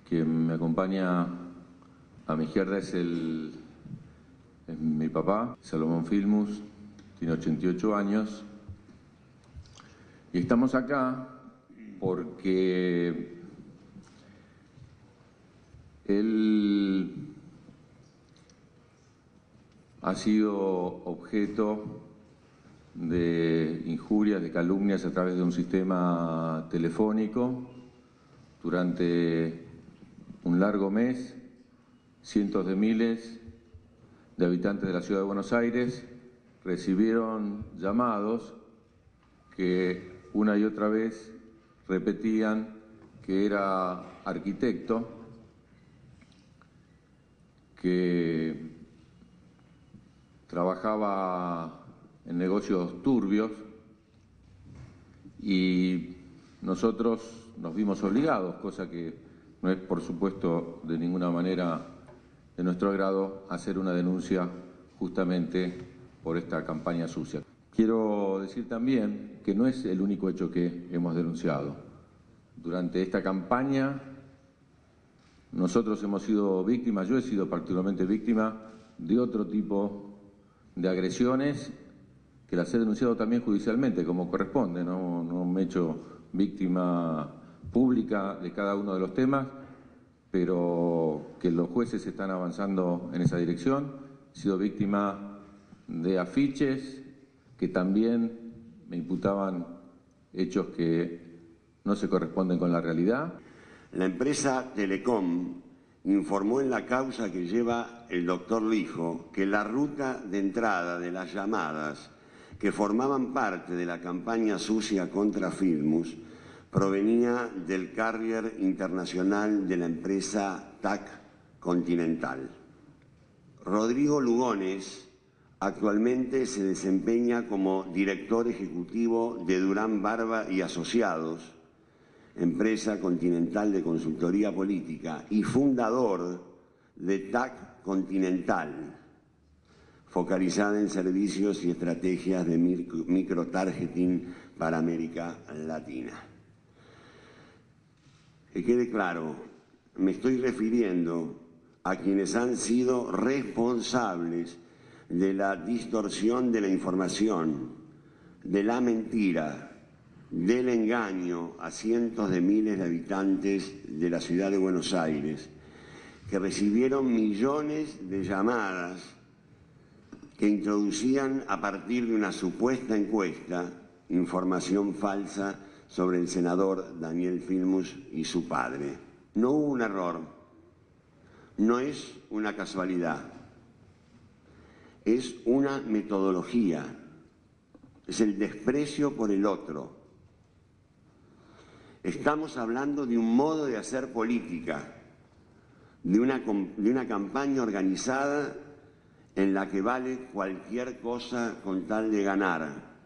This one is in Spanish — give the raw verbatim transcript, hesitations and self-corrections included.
Quien me acompaña a mi izquierda es, el, es mi papá, Salomón Filmus, tiene ochenta y ocho años. Y estamos acá porque él ha sido objeto de injurias, de calumnias a través de un sistema telefónico durante un largo mes. Cientos de miles de habitantes de la ciudad de Buenos Aires recibieron llamados que una y otra vez repetían que era arquitecto, que trabajaba en negocios turbios, y nosotros nos vimos obligados, cosa que no es por supuesto de ninguna manera de nuestro agrado, a hacer una denuncia justamente por esta campaña sucia. Quiero decir también que no es el único hecho que hemos denunciado. Durante esta campaña nosotros hemos sido víctimas, yo he sido particularmente víctima de otro tipo de agresiones que las he denunciado también judicialmente, como corresponde, no, no me he hecho víctima pública de cada uno de los temas, pero que los jueces están avanzando en esa dirección. He sido víctima de afiches que también me imputaban hechos que no se corresponden con la realidad. La empresa Telecom informó en la causa que lleva el doctor Lijo que la ruta de entrada de las llamadas que formaban parte de la campaña sucia contra Filmus provenía del carrier internacional de la empresa T A C Continental. Rodrigo Lugones actualmente se desempeña como director ejecutivo de Durán Barba y Asociados, empresa continental de consultoría política, y fundador de T A C Continental, focalizada en servicios y estrategias de microtargeting para América Latina. Que quede claro, me estoy refiriendo a quienes han sido responsables de la distorsión de la información, de la mentira, del engaño a cientos de miles de habitantes de la ciudad de Buenos Aires, que recibieron millones de llamadas que introducían a partir de una supuesta encuesta información falsa sobre el senador Daniel Filmus y su padre. No hubo un error, no es una casualidad, es una metodología, es el desprecio por el otro. Estamos hablando de un modo de hacer política, de una, de una campaña organizada en la que vale cualquier cosa con tal de ganar.